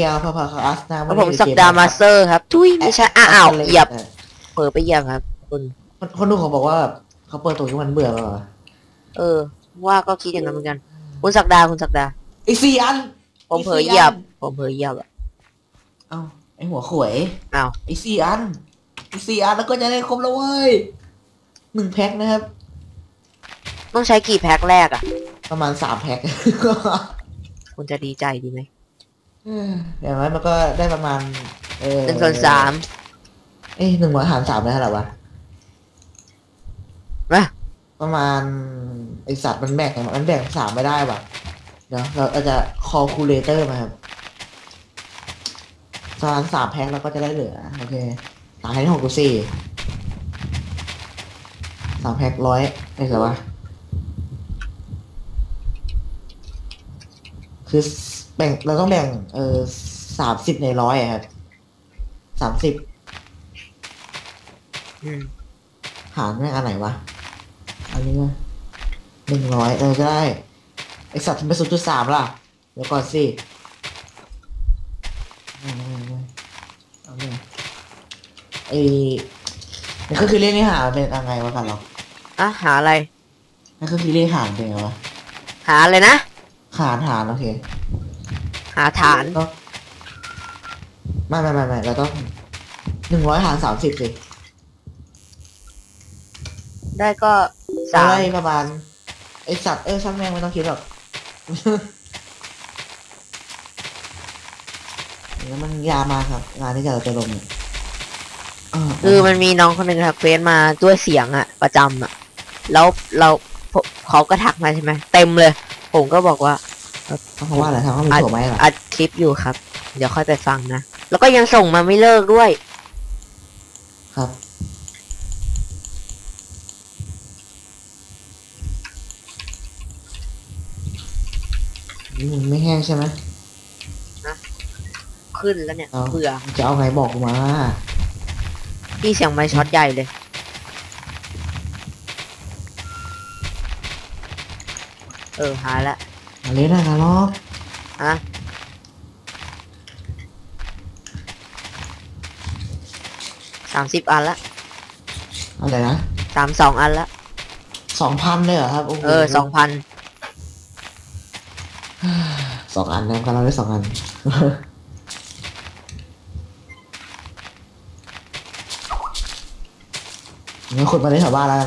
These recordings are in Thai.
เอาพาคาสนะแล้วผมสักดามาสเตอร์ครับทุยไม่ใช่อ้าวเหยียบเผลอไปเหยียบครับคนดูเขาบอกว่าเขาเปิดตัวที่มันเบื่อแล้วว่าก็คิดอย่างนั้นเหมือนกันคุณสักดาอีก4 อันผมเผลอเหยียบอ่ะเอ้าไอหัวขวยอ้าวอีก4 อันแล้วก็จะได้ครบแล้วเว้ย1 แพ็คนะครับต้องใช้กี่แพ็คแรกอ่ะประมาณ3 แพ็คคุณจะดีใจดีไหมอย่างนั้นมันก็ได้ประมาณ 1/3 100 หาร 3ได้เท่าไหร่วะประมาณไอสัตว์มันแบ่ง3ไม่ได้ว่ะเดี๋ยวเราอาจจะคอลคูลเลเตอร์มาครับประมาณ3 แพ็คแล้วก็จะได้เหลือโอเคตายให้6 กู3 แพ็ค100ได้เหรอวะคือเราต้องแบ่ง30 ใน 100อะครับ30หารแม่งอันไหนวะอันนี้ว่า100จะได้ไอสัตว์ทำไป0.3ล่ะเดี๋ยวก่อนสิเอาเลยนี่คือเลขนี้หาเป็นยังไงวะกันเราหาอะไรนี่คือเลขหารเป็นไงวะหาอะไรนะหารโอเคหาฐานไม่เราต้อง100 หาร 30สิได้ก็ได้ประมาณไอสัตว์ช่างแม่งไม่ต้องคิดหรอกแล้วมันยามาครับงานที่จะลงเนี่ยคือมันมีน้องคนหนึ่งครับเฟซมาด้วยเสียงประจำแล้วเขาก็ทักมาใช่ไหมเต็มเลยผมก็บอกว่าเพราะว่าอะไรทำเขามีถั่วไหมล่ะอัดคลิปอยู่ครับเดี๋ยวค่อยไปฟังนะแล้วก็ยังส่งมาไม่เลิกด้วยครับมันไม่แห้งใช่ไหมนะขึ้นแล้วเนี่ยเบื่อจะเอาไงบอกมาพี่เสียงไม้ช็อตใหญ่เลยหาละอะไรนะกันล็อก 30 อันละอะไรนะ 32 อันละ 2,000เลยเหรอครับ 2,000 2 อันนะกันเราได้2 อันงั้นขุดมาได้แถวบ้านแล้ว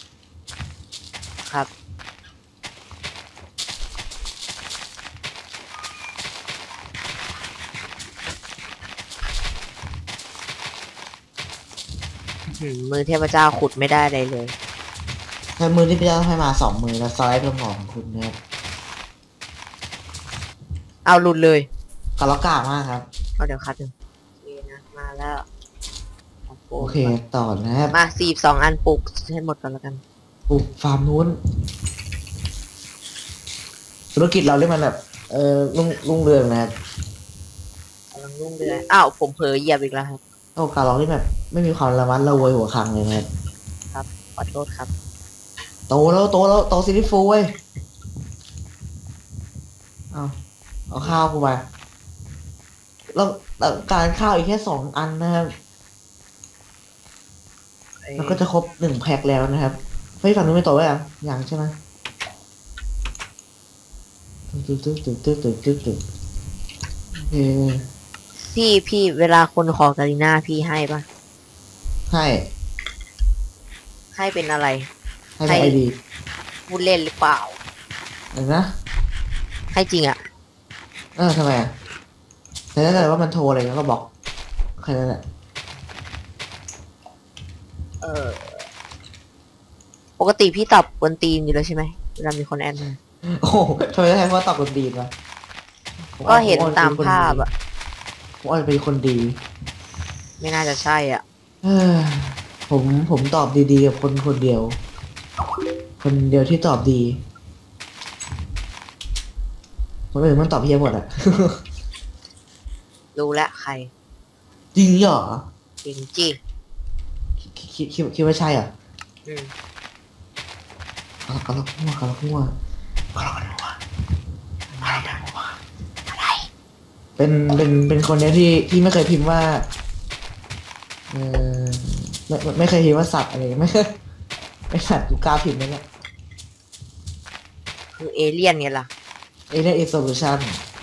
นะครับมือเทพเจ้าขุดไม่ได้เลยแค่มือที่พี่เจ้าให้มา2 มือแล้วสไลด์เป็นของคุณเนี่ยเอาหลุดเลยกระล็อกกามากครับเดี๋ยวคัดหนึ่งนะมาแล้วโอเคต่อนะครับมา42 อันปลูกให้หมดก่อนแล้วกันปลูกฟาร์มนู้นธุรกิจเราเรียกมันแบบรุ่งเรืองนะครับกำลังรุ่งเรืองอ้าวผมเผลอเหยียบอีกแล้วครับการร้องที่แบบไม่มีความระมัดระวังหัวคังเลยนะครับขอโทษครับโตซิลิฟูเว้ยเอาข้าวกูไปแล้วการข้าวอีกแค่2 อันนะครับแล้วก็จะครบ1 แพ็คแล้วนะครับฝั่งนู้นไม่โตไว้ยังใช่ไหมพี่เวลาคนขอกาลิน่าพี่ให้ปะให้เป็นอะไรให้ไอดีพูดเล่นหรือเปล่าอะไรนะให้จริงทำไมแต่ถ้าเกิดว่ามันโทรอะไรก็บอกแค่นั้นแหละปกติพี่ตอบบนตีนอยู่แล้วใช่ไหมเวลามีคนแอนมาโอ้ทำไมต้องให้พ่อตอบบนตีนวะก็เห็นตามภาพผมอาจจะเป็นคนดีไม่น่าจะใช่ผมตอบดีๆกับคนเดียวที่ตอบดีคนอื่นมันตอบเพี้ยหมดรู้แล้วใครจริงเหรอจริงคิดว่าใช่เหรอก็ล็อกหัวอะไรเป็นคนเนี้ยที่ไม่เคยพิมพ์ว่าเออไม่เคยพิมพ์ว่าสัตว์อะไรไม่เคยไม่สัตว์กูกล้าพิมพ์นะเนี่ยคือเอเลี่ยนไงล่ะ Alien Isolation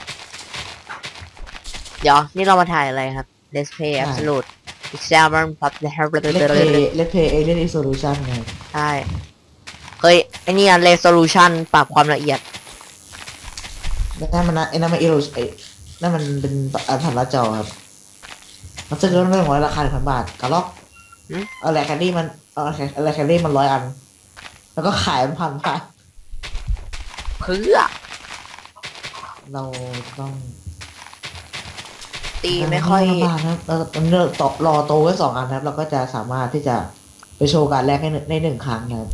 เดี๋ยวนี่เรามาถ่ายอะไรครับ Let's Play Absolute Example Pop the Help Let's play Alien Isolation ไงใช่เฮ้ยไอ้นี่อ่ะ Resolution ปรับความละเอียดนั่นมันนะไอ้นั่นมันนั่นมันเป็นแผ่นหน้าจอครับมันซื้อเรื่องของราคา1,000 บาทกะล็อกหืมเอาแหละแคนดี้มันเอาแหละแคนดี้มัน100 อัน แล้วก็ขายมัน1,000 บาทเพื่อเราต้องตีไม่ค่อยลำบากนะครับเราเลือกต่อรอโตไว้2 อันนะครับเราก็จะสามารถที่จะไปโชว์การแลกใน1 ครั้งนะครับ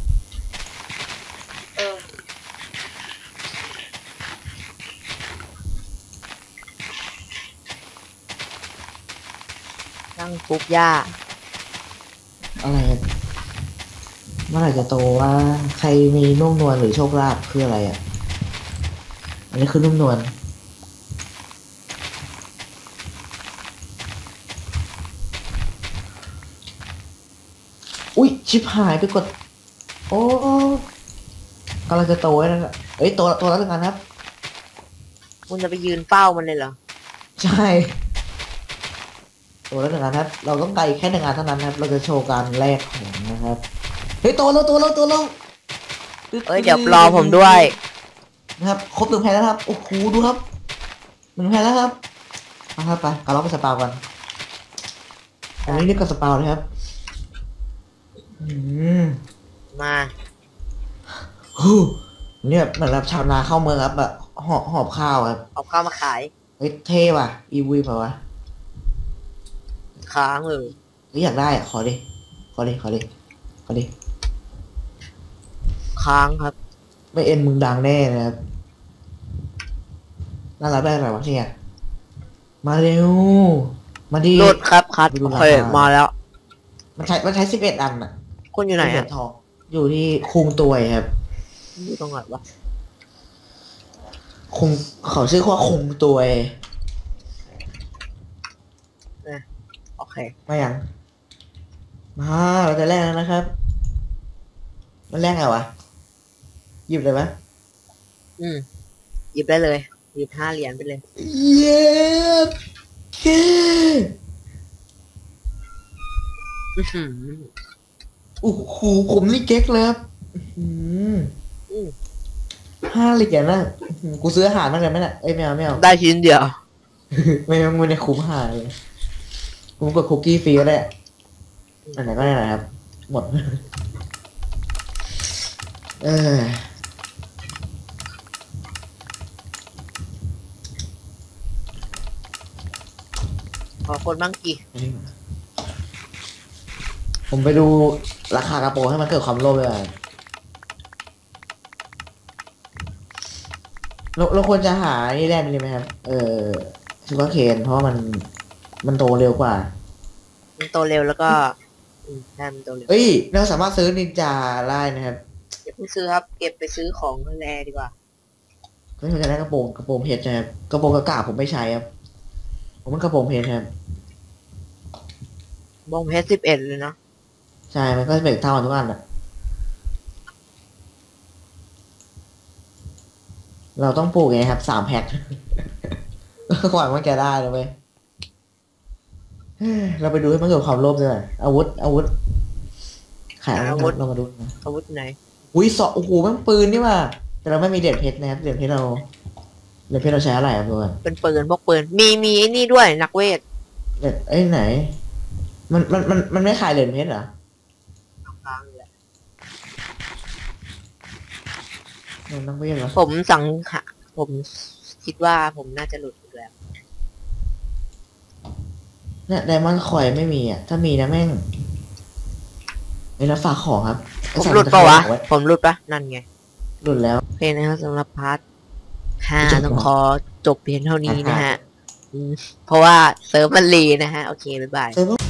นั่งปลูกหญ้าอะไรเมื่อไหร่จะโตว่าใครมีนุ่มนวลหรือโชคลาภคืออะไรอ่ะ อันนี้คือนุ่มนวลอุ๊ยชิบหายไปกด โอ้กำลังจะโตแล้วนะเอ้ยโตแล้ว1 อันครับคุณจะไปยืนเฝ้ามันเลยเหรอใช่โตแล้ว1 อันครับ เราต้องไกลแค่1 อันเท่านั้นครับ เราจะโชว์การแลกของนะครับ เฮ้ยโตแล้วเอ้ยเดี๋ยวรอผมด้วยนะครับครบ1 แผ่นแล้วครับโอ้โหดูครับ1 แผ่นแล้วครับมาครับไปกระล็อกไปสปาวกันอันนี้นี่ก็สปาวนะครับอืมมาฮู้เนี่ยเหมือนแบบชาวนาเข้าเมืองครับแบบหอบข้าวครับเอาข้าวมาขายเฮ้ยเท่ว่ะอีวีเปล่าวะค้างเลยเฮ้ยอยากได้อะขอดิขอดิค้างครับไม่เอ็นมึงดังแน่นะครับน่ารักได้อะไรวะเนี่ยมาเร็วมาดิหลุดครับคัดไปดูโอราเคคามาแล้วมันใช้11 อันอ่ะคุณอยู่ไหนเหรียอ่ะญทองอยู่ที่คุงตัวครับอยู่ตรงไหนวะคุงเขาชื่อว่าคุงตัวโอเคมาอย่างมาเราจะแลกแล้วนะครับมันแลกไงวะหยิบเลยไหมหยิบได้เลยหยิบ5 เหรียญไปเลยเย้เก้อื้อหือโอ้โหผมนี่เก๊กเลยครับอื้อหือ5 เหรียญนะอื้อหือกูซื้ออาหารมาเลยไหมเนี่ยเอ้ยไม่เอาได้ชิ้นเดียวไม่ได้คุ้มหาเลยกูกดคุกกี้ฟรีก็ได้อันไหนก็ได้นะครับ หมด เออขอคนบ้างกี่ผมไปดูราคากระโปรงให้มันเกิดความโลภเลยเราควรจะหานี่แรกไปเลยไหมครับ ชูการ์เคนเพราะว่ามันโตเร็วกว่ามันโตเร็วแล้วก็ใช่มันโตเร็วเอ้ย เราสามารถซื้อนินจาได้นะครับอย่าเพิ่งซื้อครับ เก็บไปซื้อของแรดีกว่าไม่ควรจะได้กระโปรงเพชรนะครับกระโปรงกระกาผมไม่ใช้ครับ ผมมันกระโปรงเพชรครับบองเพชร11เลยเนาะใช่มันก็เป็นเท่ากันทุกอันอะเราต้องปลูกไงครับ3 แพ็ค กว่ามันจะได้เลยเว้ยเฮ้ยเราไปดูให้มันเกิดความโลภด้วยอาวุธขายอาวุธเรามาดูนะอาวุธไหนอุ้ยโอ้โหมันปืนนี่ว่ะแต่เราไม่มีเหรียญเพชรนะครับเหรียญเพชรเราใช้อะไรครับเพื่อนเป็นปืนพวกปืนมีไอ้นี่ด้วยนักเวทเหรียญเอ้ยไหน มันไม่ขายเหรียญเพชรเหรอค้างเลยมันต้องเวียนเหรอผมสังหะผมคิดว่าผมน่าจะหลุดอีกแล้วเนี่ยไดมอนด์คอยไม่มีอ่ะถ้ามีนะแม่งไอ้แล้วฝากของครับผมหลุดปะวะผมหลุดปะนั่นไงหลุดแล้วโอเคนะครับสำหรับพาร์ท5ต้องขอจบเพียงเท่านี้นะฮะเพราะว่าเซิร์ฟมันรีนะฮะ โอเค บ๊ายบายเซิร์ฟ